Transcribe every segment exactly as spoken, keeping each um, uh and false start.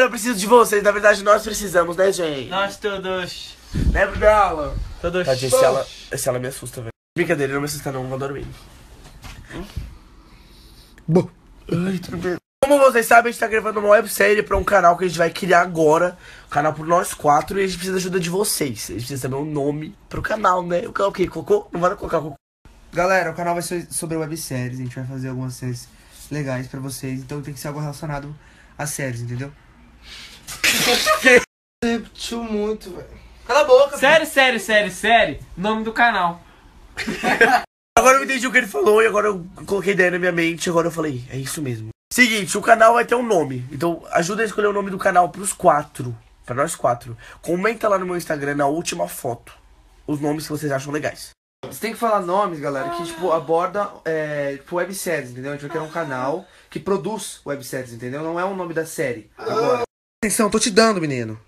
eu preciso de vocês. Na verdade, nós precisamos, né, gente? Nós todos. Né, Brunella? Todos. Tadinha, esse ela, esse ela me assusta, velho. Brincadeira, não me assusta não, não vou dormir. Hum? Bom. Ai, tudo bem. Como vocês sabem, a gente tá gravando uma websérie pra um canal que a gente vai criar agora. Um canal por nós quatro, e a gente precisa da ajuda de vocês. A gente precisa saber um nome pro canal, né? O canal o quê? Cocô? Não vai colocar cocô. Galera, o canal vai ser sobre webséries. A gente vai fazer algumas séries legais pra vocês. Então tem que ser algo relacionado a séries, entendeu? Você repetiu muito, velho. Cala a boca, Sério, sério, sério, sério. Nome do canal. Agora eu entendi o que ele falou e agora eu coloquei ideia na minha mente. Agora eu falei, é isso mesmo. Seguinte, o canal vai ter um nome. Então ajuda a escolher o nome do canal pros quatro. Pra nós quatro. Comenta lá no meu Instagram, na última foto, os nomes que vocês acham legais. Você tem que falar nomes, galera, que tipo aborda é, tipo, webséries, entendeu? A gente vai criar um canal que produz webséries, entendeu? Não é o nome da série. Agora. Atenção, tô te dando, menino.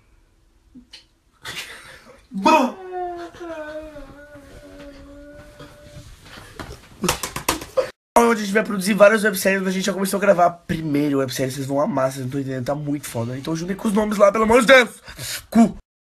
Onde a gente vai produzir várias webséries, a gente já começou a gravar a primeira websérie, vocês vão amar, vocês não estão entendendo, tá muito foda. Então ajudem com os nomes lá, pelo amor de Deus. Cu.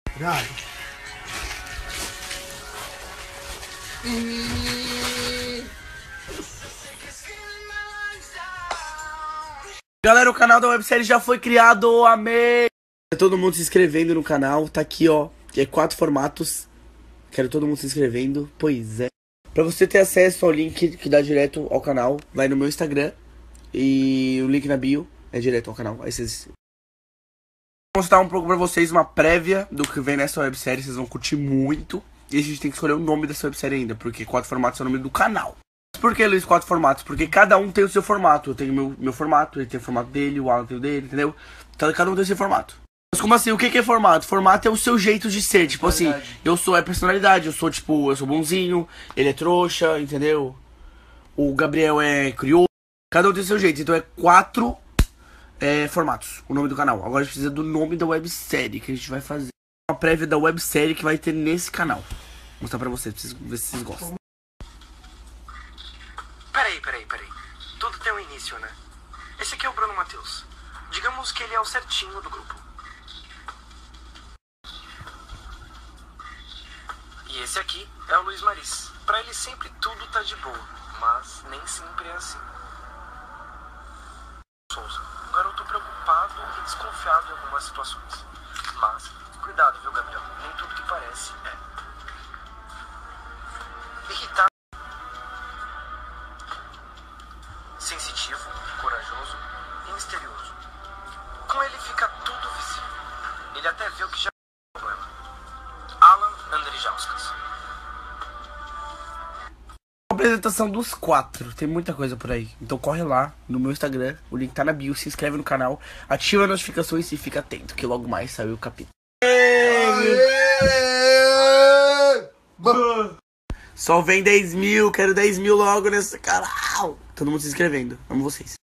Galera, o canal da websérie já foi criado, amém! Todo mundo se inscrevendo no canal, tá aqui ó, é quatro formatos. Quero todo mundo se inscrevendo, pois é. Pra você ter acesso ao link que dá direto ao canal, vai no meu Instagram. E o link na bio é direto ao canal. Aí vocês... Vou mostrar um pouco pra vocês uma prévia do que vem nessa websérie, vocês vão curtir muito. E a gente tem que escolher o nome dessa websérie ainda, porque quatro formatos é o nome do canal. Por que, Luiz, quatro formatos? Porque cada um tem o seu formato. Eu tenho meu, meu formato, ele tem o formato dele, o Alan tem o dele, entendeu? Então cada um tem o seu formato. Mas como assim? O que que é formato? Formato é o seu jeito de ser. Tipo assim, eu sou a personalidade, eu sou tipo, eu sou bonzinho, ele é trouxa, entendeu? O Gabriel é curioso. Cada um tem o seu jeito. Então é quatro é, formatos, o nome do canal. Agora a gente precisa do nome da websérie que a gente vai fazer. Uma prévia da websérie que vai ter nesse canal. Vou mostrar pra vocês, pra vocês ver se vocês gostam. Peraí, peraí, peraí. Tudo tem um início, né? Esse aqui é o Bruno Matheus. Digamos que ele é o certinho do grupo. E esse aqui é o Luiz Maris. Pra ele sempre tudo tá de boa, mas nem sempre é assim. Souza, um garoto preocupado e desconfiado em algumas situações. Mas, cuidado, viu, Gabriel? Nem tudo que parece é. Irritado. Sensitivo, corajoso e misterioso. Com ele fica tudo visível. Ele até vê o que já é um problema. Alan Andrijauskas. Apresentação dos quatro, tem muita coisa por aí. Então corre lá no meu Instagram, o link tá na bio, se inscreve no canal, ativa as notificações e fica atento, que logo mais sai o capítulo. Só vem dez mil, quero dez mil logo nesse canal. Todo mundo se inscrevendo, amo vocês.